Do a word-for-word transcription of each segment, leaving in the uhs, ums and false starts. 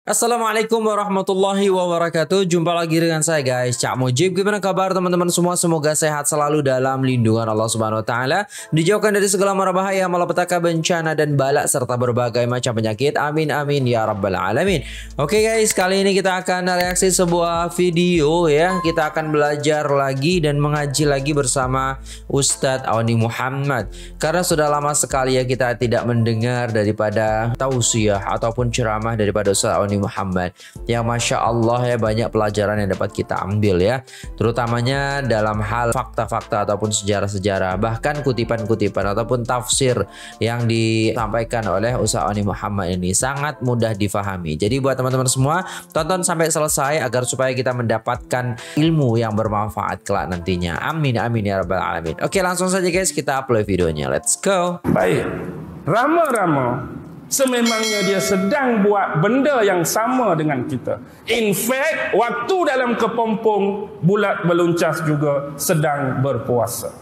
Assalamualaikum warahmatullahi wabarakatuh. Jumpa lagi dengan saya guys, Cak Mujib. Gimana kabar teman-teman semua? Semoga sehat selalu dalam lindungan Allah Subhanahu wa taala, dijauhkan dari segala mara bahaya, malapetaka, bencana dan balak serta berbagai macam penyakit. Amin amin ya rabbal alamin. Oke guys, kali ini kita akan reaksi sebuah video ya. Kita akan belajar lagi dan mengaji lagi bersama Ustadz Auni Muhammad. Karena sudah lama sekali ya kita tidak mendengar daripada tausiah ataupun ceramah daripada Ustadz Auni Muhammad, yang Masya Allah ya banyak pelajaran yang dapat kita ambil ya, terutamanya dalam hal fakta-fakta ataupun sejarah-sejarah, bahkan kutipan-kutipan ataupun tafsir yang disampaikan oleh Ustadz Auni Muhammad ini sangat mudah difahami. Jadi buat teman-teman semua, tonton sampai selesai agar supaya kita mendapatkan ilmu yang bermanfaat kelak nantinya. Amin amin ya rabbal alamin. Oke, langsung saja guys kita upload videonya. Let's go. Baik, Rama-Rama sememangnya dia sedang buat benda yang sama dengan kita. In fact, waktu dalam kepompong, bulat beluncas juga sedang berpuasa.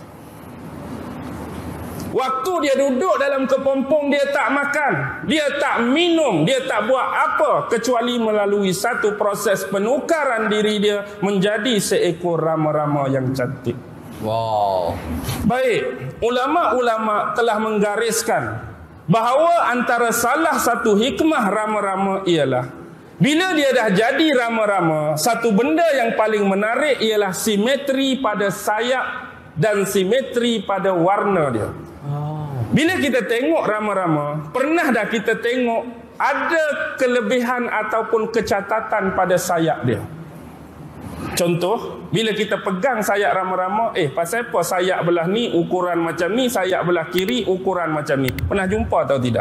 Waktu dia duduk dalam kepompong, dia tak makan, dia tak minum, dia tak buat apa kecuali melalui satu proses penukaran diri dia menjadi seekor rama-rama yang cantik. Wow. Baik, ulama-ulama telah menggariskan bahawa antara salah satu hikmah rama-rama ialah bila dia dah jadi rama-rama, satu benda yang paling menarik ialah simetri pada sayap dan simetri pada warna dia. Bila kita tengok rama-rama, pernah dah kita tengok ada kelebihan ataupun kecacatan pada sayap dia. Contoh, bila kita pegang sayap rama-rama, eh pasal apa sayap belah ni ukuran macam ni, sayap belah kiri ukuran macam ni. Pernah jumpa atau tidak?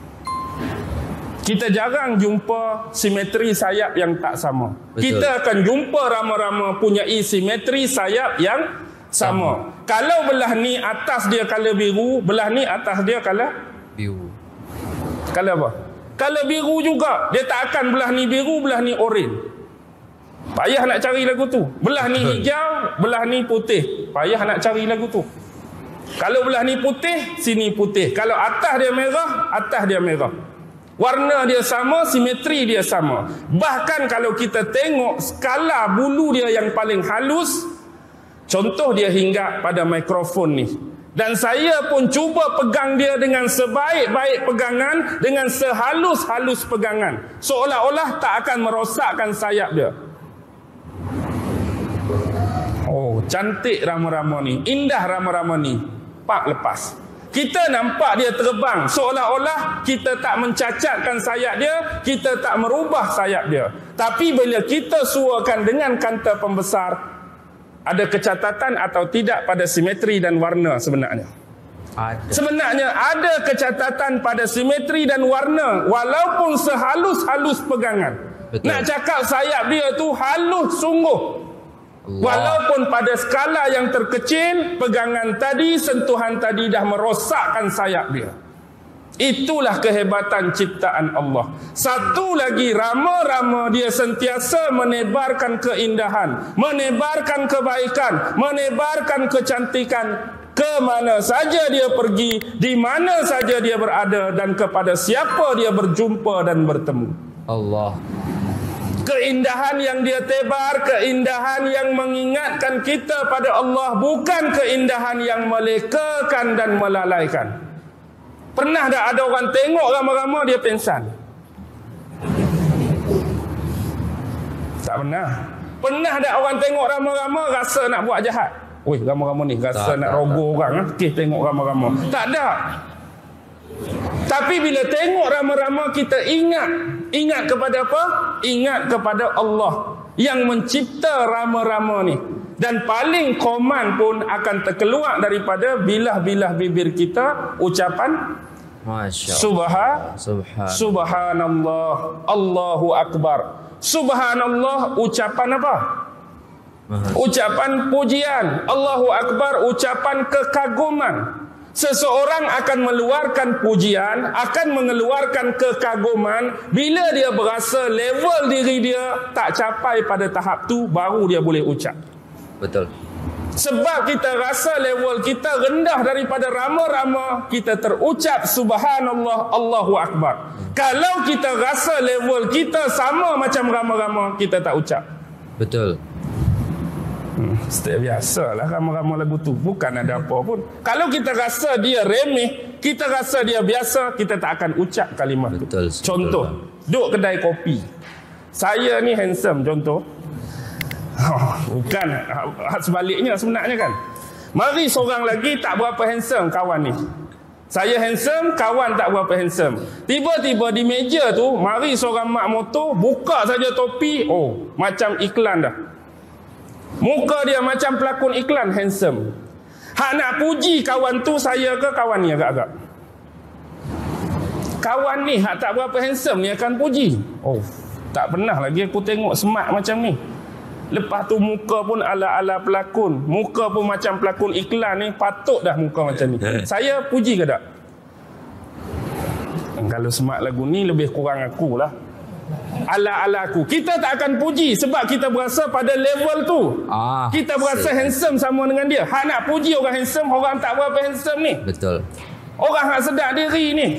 Kita jarang jumpa simetri sayap yang tak sama. Betul. Kita akan jumpa rama-rama punyai simetri sayap yang sama. sama. Kalau belah ni atas dia color biru, belah ni atas dia color biru. Color apa? Color biru juga. Dia tak akan belah ni biru, belah ni oren. Payah nak cari lagu tu. Belah ni hijau, belah ni putih. Payah nak cari lagu tu. Kalau belah ni putih, sini putih. Kalau atas dia merah, atas dia merah. Warna dia sama, simetri dia sama. Bahkan kalau kita tengok skala bulu dia yang paling halus, contoh dia hingga pada mikrofon ni. Dan saya pun cuba pegang dia dengan sebaik-baik pegangan, dengan sehalus-halus pegangan. Seolah-olah tak akan merosakkan sayap dia. Oh, cantik rama-rama ni, indah rama-rama ni. Pak lepas. Kita nampak dia terbang, seolah-olah kita tak mencacatkan sayap dia, kita tak merubah sayap dia. Tapi bila kita suarakan dengan kanta pembesar, ada kecacatan atau tidak pada simetri dan warna sebenarnya? Ada. Sebenarnya ada kecacatan pada simetri dan warna, walaupun sehalus-halus pegangan. Betul. Nak cakap sayap dia tu halus sungguh. Allah. Walaupun pada skala yang terkecil, pegangan tadi, sentuhan tadi dah merosakkan sayap dia. Itulah kehebatan ciptaan Allah. Satu lagi, rama-rama dia sentiasa menebarkan keindahan, menebarkan kebaikan, menebarkan kecantikan ke mana saja dia pergi, di mana saja dia berada, dan kepada siapa dia berjumpa dan bertemu. Allah. Keindahan yang dia tebar, keindahan yang mengingatkan kita pada Allah, bukan keindahan yang melekakan dan melalaikan. Pernah tak ada orang tengok rama-rama dia pengsan? Tak pernah. Pernah tak orang tengok rama-rama rasa nak buat jahat? Weh, rama-rama ni rasa tak, nak tak, rogoh tak. orang. Okey, tengok rama-rama. Tak ada. Tapi bila tengok rama-rama, kita ingat. Ingat kepada apa? Ingat kepada Allah yang mencipta rama-rama ni. Dan paling koman pun akan terkeluar daripada bilah-bilah bibir kita ucapan Masya Allah. Subhan, Subhanallah, Allahu Akbar. Subhanallah ucapan apa? Masya. Ucapan pujian. Allahu Akbar ucapan kekaguman. Seseorang akan meluarkan pujian, akan mengeluarkan kekaguman bila dia berasa level diri dia tak capai pada tahap tu, baru dia boleh ucap. Betul. Sebab kita rasa level kita rendah daripada rama-rama, kita terucap subhanallah, Allahu Akbar. Kalau kita rasa level kita sama macam rama-rama, kita tak ucap. Betul. Hmm, setiap biasalah rama-rama lagu tu. Bukan ada apa pun. Kalau kita rasa dia remeh, kita rasa dia biasa, kita tak akan ucap kalimah tu. Betul. Contoh, Betul. duduk kedai kopi. Saya ni handsome, contoh. Oh, bukan sebaliknya sebenarnya kan. Mari seorang lagi tak berapa handsome kawan ni. Saya handsome, kawan tak berapa handsome. Tiba-tiba di meja tu, mari seorang mak motor, buka saja topi, oh, macam iklan dah. Muka dia macam pelakon iklan, handsome. Hak nak puji kawan tu, saya ke kawan ni agak-agak? Kawan ni hak tak berapa handsome ni akan puji. Oh, tak pernah lagi aku tengok smart macam ni. Lepas tu muka pun ala-ala pelakon. Muka pun macam pelakon iklan ni. Patut dah muka macam ni. Saya puji ke tak? Kalau smart lagu ni lebih kurang aku lah. Ala-ala aku. Kita tak akan puji sebab kita berasa pada level tu. Ah, kita berasa see. handsome sama dengan dia. Hak nak puji orang handsome, orang tak berapa handsome ni. Betul. Orang hak sedar diri ni.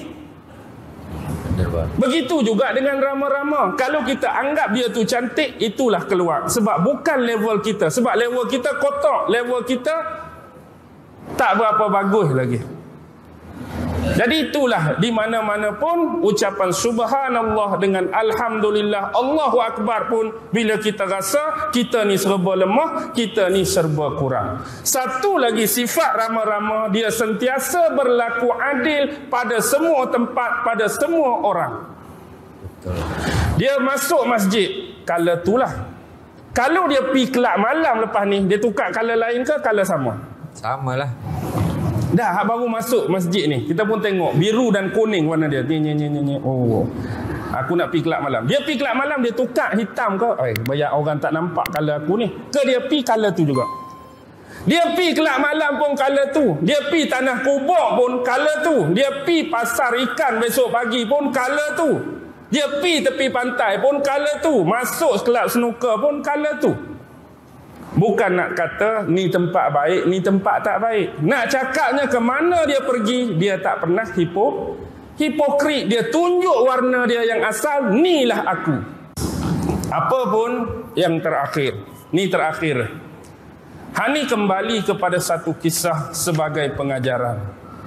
Begitu juga dengan rama-rama. Kalau kita anggap dia tu cantik, itulah keluar. Sebab bukan level kita. Sebab level kita kotak. Level kita tak berapa bagus lagi. Jadi itulah di mana-mana pun ucapan subhanallah dengan alhamdulillah, Allahu Akbar pun bila kita rasa kita ni serba lemah, kita ni serba kurang. Satu lagi sifat rama-rama, dia sentiasa berlaku adil pada semua tempat, pada semua orang. Dia masuk masjid, kala itulah. Kalau dia pergi kelab malam lepas ni, dia tukar kala lain ke kala sama? Samalah. Dah baru masuk masjid ni, kita pun tengok biru dan kuning warna dia. Ni ni ni ni. Oh. Aku nak pergi kelab malam. Dia pergi kelab malam, dia tukar hitam ke? Eh, banyak orang tak nampak color aku ni. Ke dia pergi color tu juga. Dia pergi kelab malam pun color tu. Dia pergi tanah kubur pun color tu. Dia pergi pasar ikan besok pagi pun color tu. Dia pergi tepi pantai pun color tu. Masuk kelab snooker pun color tu. Bukan nak kata ni tempat baik, ni tempat tak baik. Nak cakapnya ke mana dia pergi, dia tak pernah hipo, hipokrit. Dia tunjuk warna dia yang asal, nilah aku. Apa pun yang terakhir. Ni terakhir. Hani kembali kepada satu kisah sebagai pengajaran.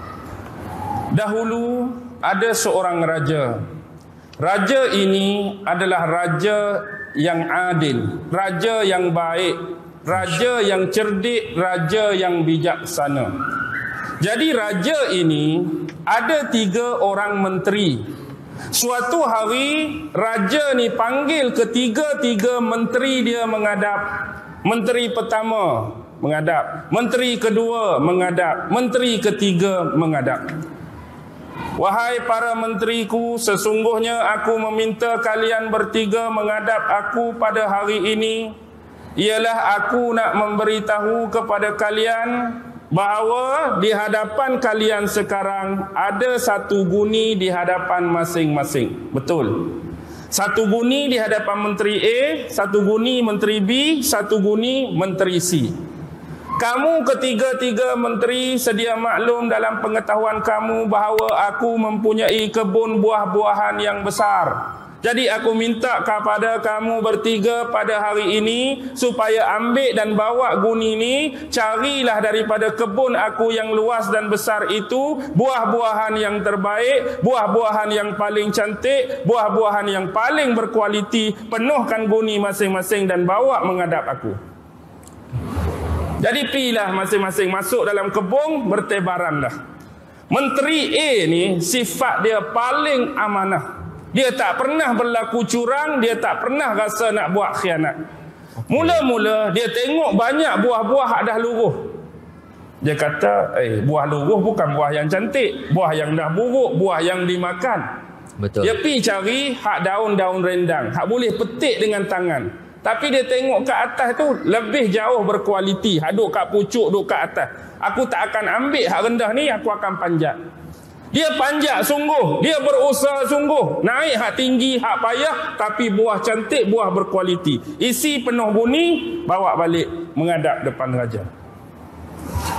Dahulu ada seorang raja. Raja ini adalah raja yang adil, raja yang baik, raja yang cerdik, raja yang bijaksana. Jadi raja ini ada tiga orang menteri. Suatu hari raja ni panggil ketiga-tiga menteri dia menghadap. Menteri pertama menghadap, menteri kedua menghadap, menteri ketiga menghadap. Wahai para menteriku, sesungguhnya aku meminta kalian bertiga menghadap aku pada hari ini. Ialah aku nak memberitahu kepada kalian bahawa di hadapan kalian sekarang ada satu guni di hadapan masing-masing. Betul. Satu guni di hadapan Menteri A, satu guni Menteri B, satu guni Menteri C. Kamu ketiga-tiga menteri sedia maklum dalam pengetahuan kamu bahawa aku mempunyai kebun buah-buahan yang besar. Jadi aku minta kepada kamu bertiga pada hari ini supaya ambil dan bawa guni ini, carilah daripada kebun aku yang luas dan besar itu buah-buahan yang terbaik, buah-buahan yang paling cantik, buah-buahan yang paling berkualiti, penuhkan guni masing-masing dan bawa menghadap aku. Jadi pilah masing-masing masuk dalam kebun, bertebaranlah. Menteri A ni sifat dia paling amanah. Dia tak pernah berlaku curang, dia tak pernah rasa nak buat khianat. Mula-mula dia tengok banyak buah-buah dah luruh. Dia kata, eh buah luruh bukan buah yang cantik, buah yang dah buruk, buah yang dimakan. Betul. Dia pergi cari hak daun-daun rendang, hak boleh petik dengan tangan. Tapi dia tengok ke atas tu lebih jauh berkualiti, hak duk kat pucuk, duk kat atas. Aku tak akan ambil hak rendah ni, aku akan panjat. Dia panjat sungguh, dia berusaha sungguh, naik hak tinggi, hak payah, tapi buah cantik, buah berkualiti. Isi penuh buni, bawa balik menghadap depan raja.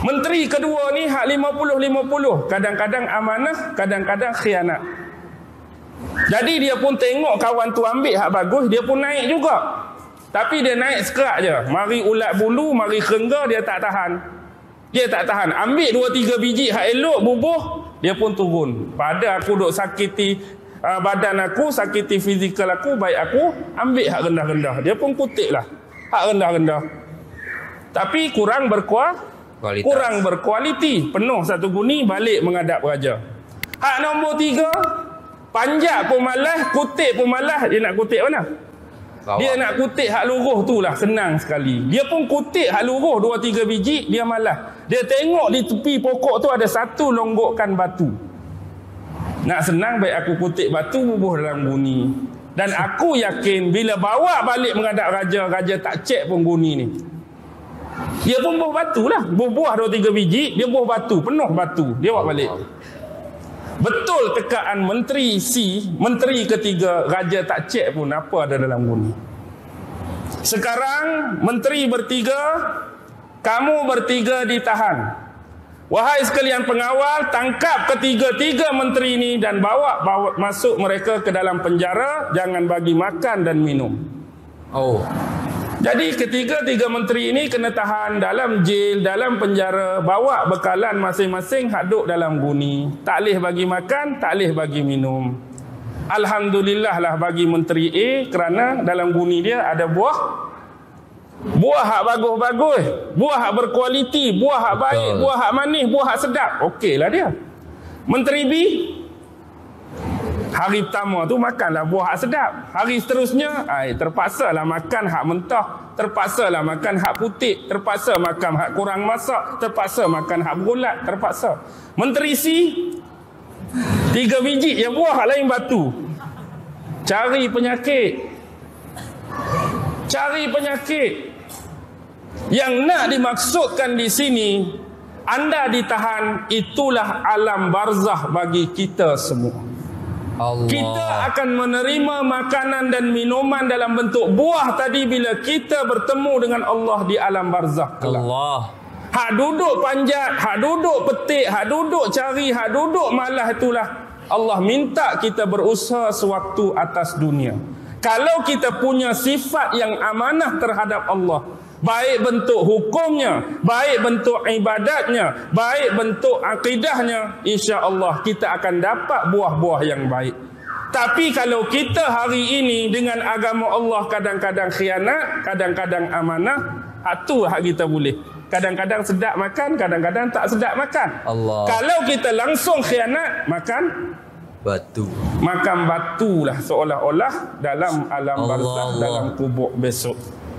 Menteri kedua ni hak lima puluh lima puluh. Kadang-kadang amanah, kadang-kadang khianat. Jadi dia pun tengok kawan tu ambil hak bagus, dia pun naik juga. Tapi dia naik sekerak je. Mari ulat bulu, mari kerengga, dia tak tahan. Dia tak tahan. Ambil dua tiga biji hak elok, bubuh, dia pun turun. Pada aku duk sakiti uh, badan aku, sakiti fizikal aku, baik aku, ambil hak rendah-rendah. Dia pun kutip lah hak rendah-rendah. Tapi kurang berkuah, Kualitas. kurang berkualiti. Penuh satu guni, balik menghadap raja. Hak nombor tiga, panjat pun malas, kutip pun malas. Dia nak kutip mana? Bawa. Dia nak kutip hak luruh tu lah, senang sekali. Dia pun kutip hak luruh dua tiga biji, dia malas. Dia tengok di tepi pokok tu ada satu longgokkan batu. Nak senang, baik aku kutip batu, bubuh dalam guni. Dan aku yakin bila bawa balik menghadap raja, raja tak cek pun guni ni. Dia pun bubuh batu lah. Bubuh dua tiga biji, dia bubuh batu, penuh batu. Dia bawa balik. Betul tekaan menteri C, menteri ketiga, raja tak cek pun apa ada dalam guni. Sekarang menteri bertiga, kamu bertiga ditahan. Wahai sekalian pengawal, tangkap ketiga-tiga menteri ini dan bawa, bawa masuk mereka ke dalam penjara, jangan bagi makan dan minum. Oh. Jadi ketiga-tiga menteri ini kena tahan dalam jail, dalam penjara, bawa bekalan masing-masing, haduk dalam guni. Tak boleh bagi makan, tak boleh bagi minum. Alhamdulillah lah bagi menteri A, kerana dalam guni dia ada buah. Buah hak bagus-bagus, buah hak berkualiti, buah hak baik, Betul. buah hak manis, buah hak sedap. Okeylah dia. Menteri B, hari pertama tu makanlah buah hak sedap. Hari seterusnya, ay, terpaksalah makan hak mentah, terpaksalah makan hak putih, terpaksa makan hak kurang masak, terpaksa makan hak berulat, terpaksa. Menteri C, tiga biji yang buah hak lain batu. Cari penyakit. Cari penyakit. Yang nak dimaksudkan di sini, anda ditahan, itulah alam barzah bagi kita semua. Allah. Kita akan menerima makanan dan minuman dalam bentuk buah tadi bila kita bertemu dengan Allah di alam barzah kelak. Allah. Hak duduk panjat, hak duduk petik, hak duduk cari, hak duduk malas, itulah Allah minta kita berusaha sewaktu atas dunia. Kalau kita punya sifat yang amanah terhadap Allah, baik bentuk hukumnya, baik bentuk ibadatnya, baik bentuk akidahnya, insya-Allah kita akan dapat buah-buah yang baik. Tapi kalau kita hari ini dengan agama Allah kadang-kadang khianat, kadang-kadang amanah, itu hak kita boleh. Kadang-kadang sedap makan, kadang-kadang tak sedap makan. Allah. Kalau kita langsung khianat, makan batu. Makan batu lah seolah-olah dalam alam barzakh, dalam kubur besok.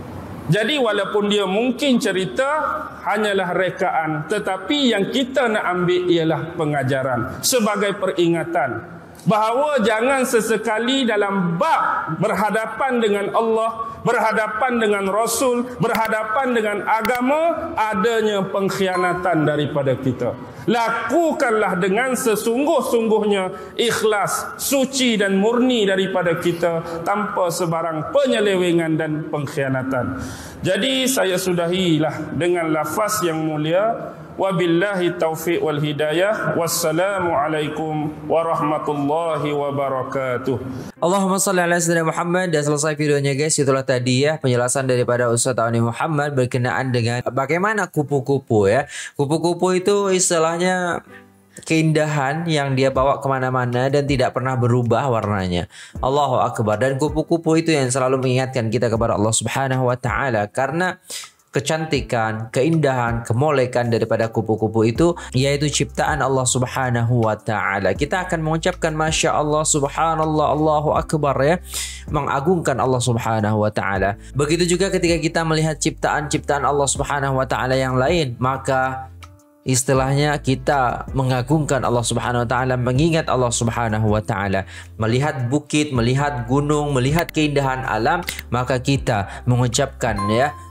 Jadi walaupun dia mungkin cerita hanyalah rekaan, tetapi yang kita nak ambil ialah pengajaran sebagai peringatan bahawa jangan sesekali dalam bab berhadapan dengan Allah, berhadapan dengan Rasul, berhadapan dengan agama, adanya pengkhianatan daripada kita. Lakukanlah dengan sesungguh-sungguhnya, ikhlas, suci dan murni daripada kita, tanpa sebarang penyelewengan dan pengkhianatan. Jadi saya sudahilah dengan lafaz yang mulia, wabillahi taufiq wal hidayah, wassalamu alaikum warahmatullahi wabarakatuh. Allahumma salli ala sayyidina Muhammad. Dan selesai videonya guys, itulah tadi ya penjelasan daripada Ustaz Ta'ani Muhammad berkenaan dengan bagaimana kupu-kupu ya. Kupu-kupu itu istilahnya keindahan yang dia bawa kemana-mana dan tidak pernah berubah warnanya. Allahu Akbar. Dan kupu-kupu itu yang selalu mengingatkan kita kepada Allah Subhanahu wa Ta'ala, karena kecantikan, keindahan, kemolekan daripada kupu-kupu itu yaitu ciptaan Allah Subhanahu wa Ta'ala. Kita akan mengucapkan Masya Allah, Subhanallah, Allahu Akbar ya, mengagungkan Allah Subhanahu wa Ta'ala. Begitu juga ketika kita melihat ciptaan-ciptaan Allah Subhanahu wa Ta'ala yang lain, maka istilahnya kita mengagungkan Allah Subhanahu wa Ta'ala, mengingat Allah Subhanahu wa Ta'ala. Melihat bukit, melihat gunung, melihat keindahan alam, maka kita mengucapkan ya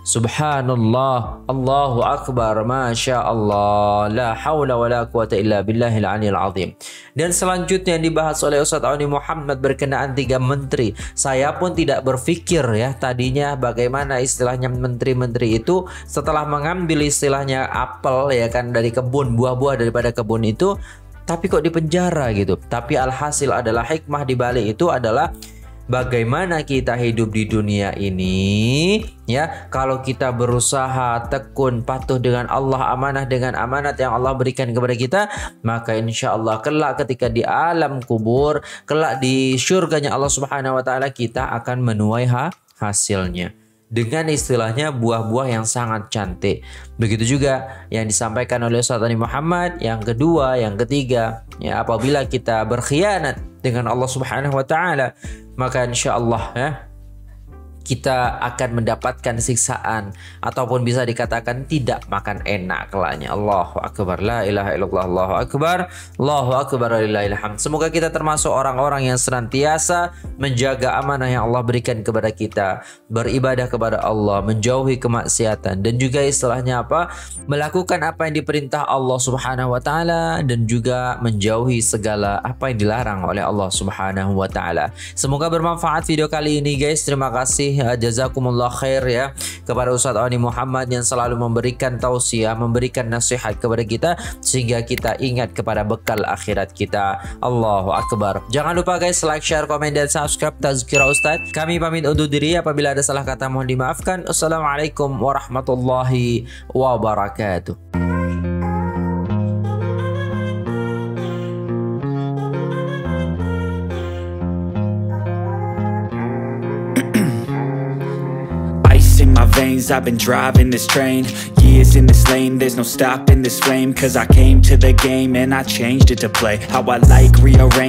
Subhanallah, Allahu Akbar, Masya Allah, la hawla wa la quwata illa billahil aliyil azim. Dan selanjutnya yang dibahas oleh Ustadz Auni Muhammad berkenaan tiga menteri. Saya pun tidak berpikir ya tadinya bagaimana istilahnya menteri-menteri itu setelah mengambil istilahnya apel ya kan dari kebun, buah-buah daripada kebun itu, tapi kok dipenjara gitu. Tapi alhasil adalah hikmah di balik itu adalah bagaimana kita hidup di dunia ini ya, kalau kita berusaha tekun patuh dengan Allah, amanah dengan amanat yang Allah berikan kepada kita, maka insya Allah kelak ketika di alam kubur, kelak di syurganya Allah Subhanahu wa taala, kita akan menuai ha hasilnya dengan istilahnya buah-buah yang sangat cantik. Begitu juga yang disampaikan oleh Ustadz Auni Muhammad. Yang kedua, yang ketiga, ya apabila kita berkhianat dengan Allah Subhanahu wa taala, maka insya Allah ya kita akan mendapatkan siksaan ataupun bisa dikatakan tidak makan enak kelaknya. Allahu Akbar, la ilaha illallah, Allahu Akbar, Allahu Akbar, walillahil hamd. Semoga kita termasuk orang-orang yang senantiasa menjaga amanah yang Allah berikan kepada kita, beribadah kepada Allah, menjauhi kemaksiatan, dan juga istilahnya apa, melakukan apa yang diperintah Allah Subhanahu wa taala, dan juga menjauhi segala apa yang dilarang oleh Allah Subhanahu wa taala. Semoga bermanfaat video kali ini guys. Terima kasih, jazakumullah khair ya kepada Ustadz Auni Muhammad yang selalu memberikan tausiah, memberikan nasihat kepada kita sehingga kita ingat kepada bekal akhirat kita. Allahu Akbar. Jangan lupa guys, like, share, komen, dan subscribe Tazkirah Ustadz. Kami pamit undur diri, apabila ada salah kata mohon dimaafkan. Assalamualaikum warahmatullahi wabarakatuh. In my veins, I've been driving this train, years in this lane, there's no stopping this flame, cause I came to the game and I changed it to play how I like, rearrange